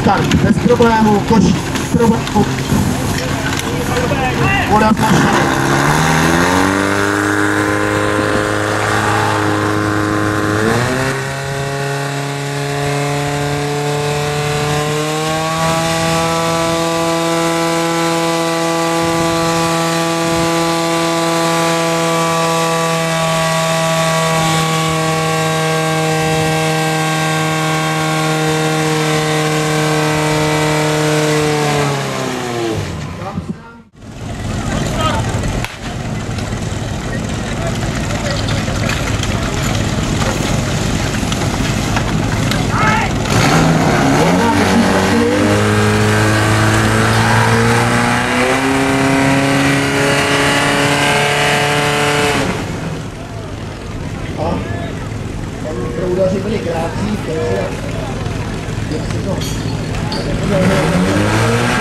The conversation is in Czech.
start, bez problémů, kočí, bez problémů. Voda tlačí. Proudaři byli krátcí, takže jak se to...